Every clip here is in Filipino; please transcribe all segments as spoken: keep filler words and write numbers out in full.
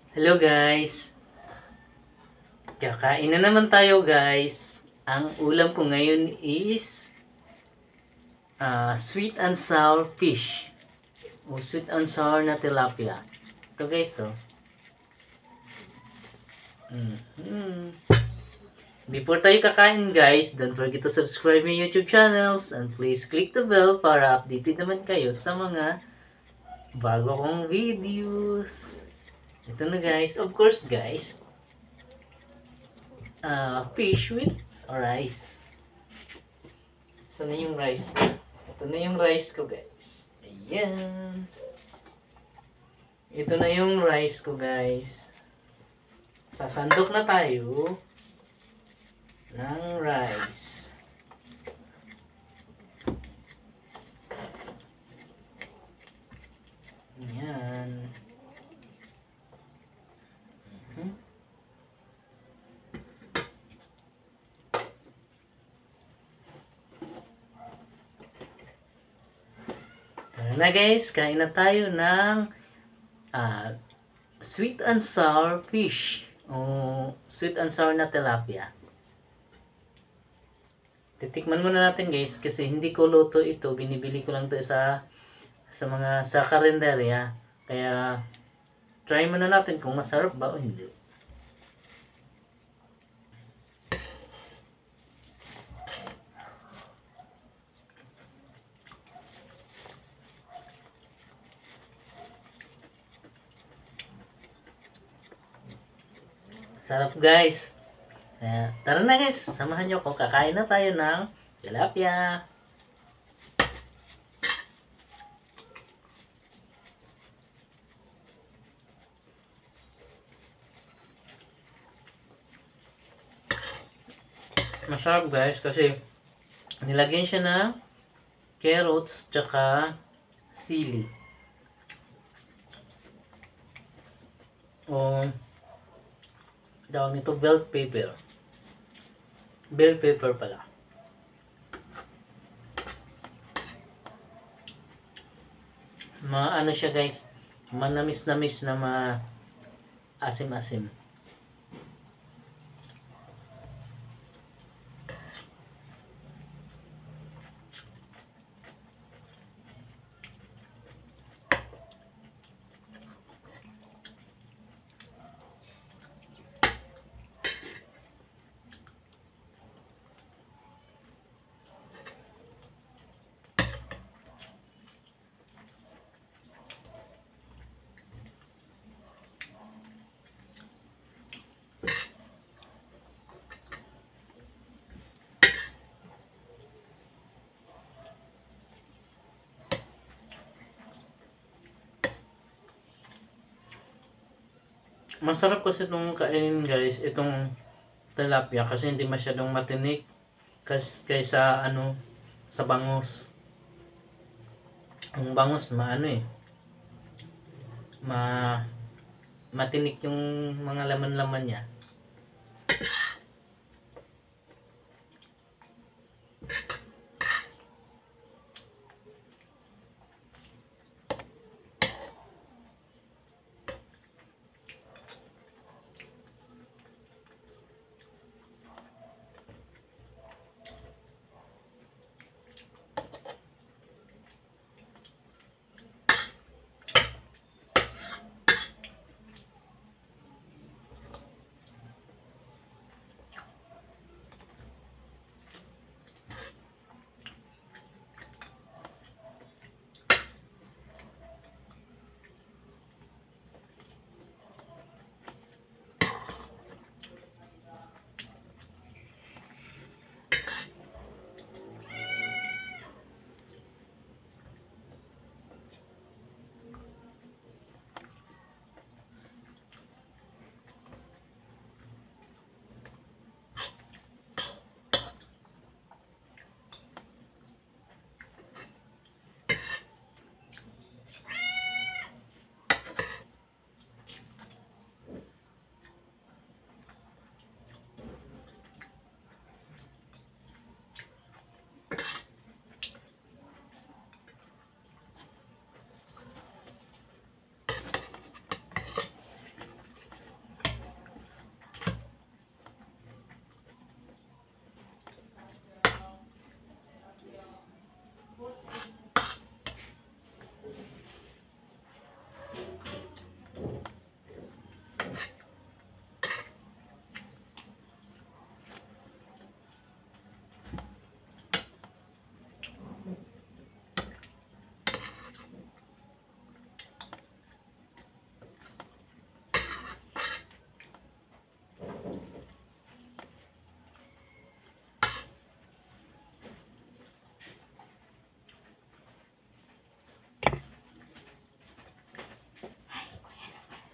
Hello guys! Kakain na naman tayo guys. Ang ulam ko ngayon is uh, sweet and sour fish. O sweet and sour na tilapia. Ito guys oh. Mm-hmm. Before tayo kakain guys, don't forget to subscribe my YouTube channels and please click the bell para updated naman kayo sa mga bago kong videos. Ito na guys. Of course guys, uh, fish with rice. Saan na yung rice? Ito na yung rice ko guys. Ayan. Ito na yung rice ko guys. Sasandok na tayo ng rice. Ayan. Hmm. Tara na guys, kain na tayo ng uh, sweet and sour fish. O sweet and sour na tilapia. Titikman muna natin guys kasi hindi ko luto ito. Binibili ko lang ito sa sa mga sa karinderya. Kaya try muna natin kung masarap ba o hindi. Sarap guys. Kaya, tara na guys, samahan nyo ako. Kakain na tayo ng tilapia. Masarap guys kasi nilagyan siya ng carrots tsaka sili. O tawag nito bell pepper. Bell pepper pala. Maano siya guys, manamis-namis na ma-asim-asim. Masarap kasi itong kainin guys, itong tilapia kasi hindi masyadong matinik kasi kaysa ano sa bangus. Ang bangus maano eh, ma matinik yung mga laman-laman niya.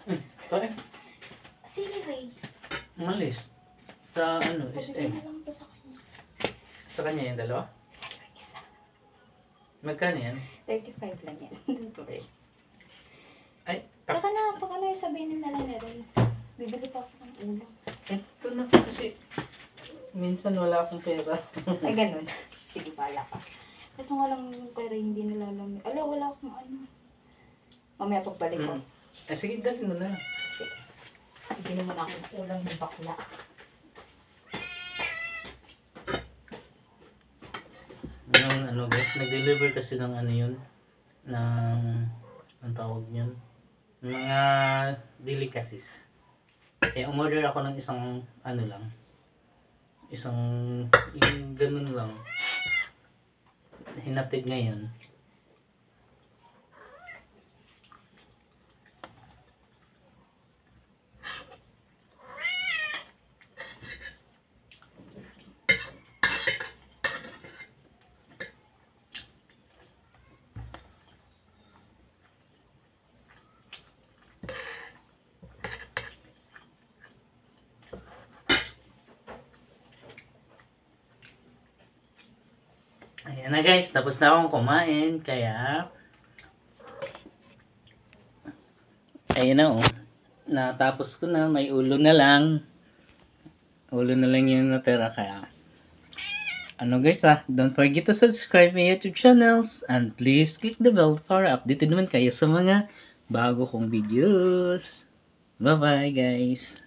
Kaya, Sige, Ray. umalis. Sa ano, S Pabigyan M. na lang ito sa kanya. Sa kanya yung dalawa? Sige, isa. Magkano yan? thirty-five lang yan. Don't worry. Ay, tak- Saka na, pag ano, sabihin na lang na Ray. Bibili pa ako ng ulam. ito na po kasi minsan wala akong pera. Ay, ganun. Sige, bala ka. Kaso nga lang yung kay Ray, hindi nalalamig. Ala, wala akong ano. Mamaya pagbalik ko. Mm. Eh, sige, dali mo na. Sige. Bibili mo na ako ng ulam ng bakla. Yung ano guys, nag-deliver kasi ng ano yun, ng, ang tawag yun, mga delicacies. Kaya umorder ako ng isang, ano lang, isang, yung ganun lang, hinatid ngayon. Ayan na guys, tapos na akong kumain, kaya ayun na oh, natapos ko na, may ulo na lang, ulo na lang yung natira, kaya ano guys ah, don't forget to subscribe my YouTube channels and please click the bell para updated naman kayo sa mga bago kong videos. Bye bye guys!